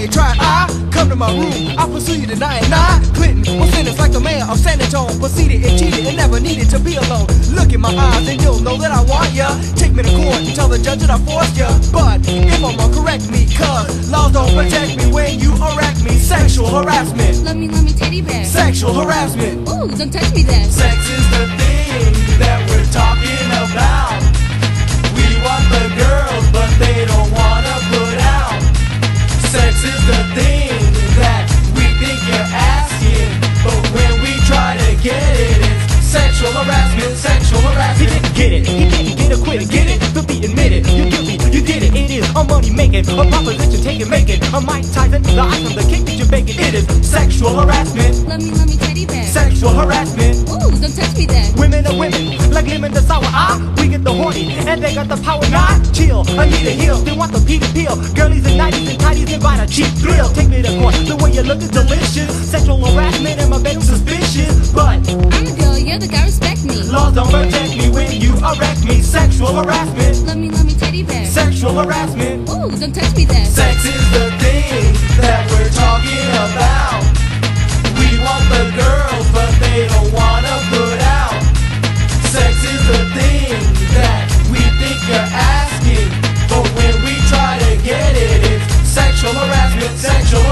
you try it, come to my room, I'll pursue you tonight. Nah, Clinton was sentenced like the mayor of San Antonio. Proceeded and cheated and never needed to be alone. Look in my eyes and you'll know that I want ya. Take me to court and tell the judge that I forced ya. But if I'm wrong, correct me, cause laws don't protect me when you erect me. Sexual harassment. Love me, teddy bear. Sexual harassment. Ooh, don't touch me there. Sex is the thing that we're talking about. We want the girls, but they don't wanna put out. Sex is the thing that we think you're asking, but when we try to get it, it's sexual harassment, sexual harassment. He didn't get it, he didn't get acquitted, get it, filthy admitted, you're guilty, you did it, it is a money making, a proposition taking, making, a Mike Tyson, the item, the cake that you're baking, it is sexual harassment. Love me, teddy bear. Sexual harassment. Ooh, don't touch me there. Women are women, like lemon to sour. We get the horny, and they got the power. Not chill, I need a heel. They want the pee to peel. Girlies and 90s and tighties invite a cheap thrill. Take me to court, the way you look is delicious. Sexual harassment and my bedroom suspicious. But I'm a girl, you're the guy, respect me. laws don't protect me when you erect me. Sexual harassment. Love me, teddy bear. Sexual harassment. Ooh, don't touch me there. Sex is the thing that we're talking about. We want the girls, but they don't wanna put out. Sex is the thing that we think you're asking, but when we try to get it, it's sexual harassment, sexual